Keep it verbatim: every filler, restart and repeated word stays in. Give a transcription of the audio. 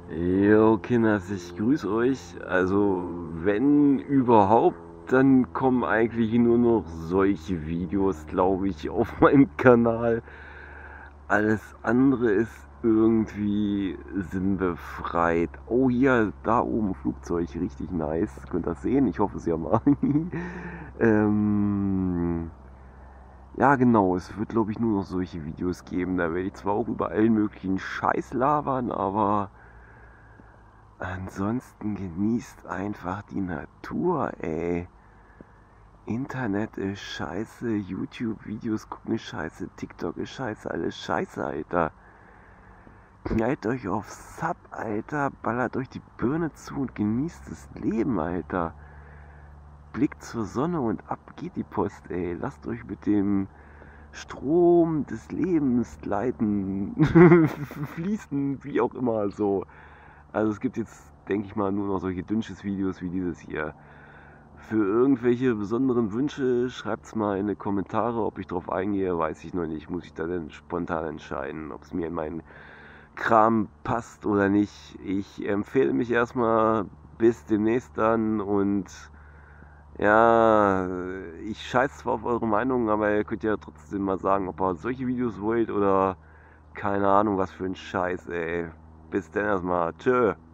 Jo, Kinders, ich grüße euch. Also, wenn überhaupt, dann kommen eigentlich nur noch solche Videos, glaube ich, auf meinem Kanal. Alles andere ist irgendwie sinnbefreit. Oh, hier, da oben Flugzeug, richtig nice. Könnt ihr das sehen? Ich hoffe es ja mal. ähm, ja, genau, es wird, glaube ich, nur noch solche Videos geben. Da werde ich zwar auch über allen möglichen Scheiß labern, aber ansonsten genießt einfach die Natur, ey. Internet ist scheiße, YouTube-Videos gucken ist scheiße, TikTok ist scheiße, alles scheiße, Alter. Knallt euch auf Sub, Alter, ballert euch die Birne zu und genießt das Leben, Alter. Blickt zur Sonne und ab geht die Post, ey. Lasst euch mit dem Strom des Lebens leiten, fließen, wie auch immer, so. Also es gibt jetzt, denke ich mal, nur noch solche Dünnschiss-Videos wie dieses hier. Für irgendwelche besonderen Wünsche schreibt es mal in die Kommentare. Ob ich drauf eingehe, weiß ich noch nicht. Muss ich da dann spontan entscheiden, ob es mir in meinen Kram passt oder nicht. Ich empfehle mich erstmal bis demnächst dann und ja, ich scheiß zwar auf eure Meinung, aber ihr könnt ja trotzdem mal sagen, ob ihr solche Videos wollt oder keine Ahnung was für ein Scheiß, ey. Bis dann erstmal. Tschö.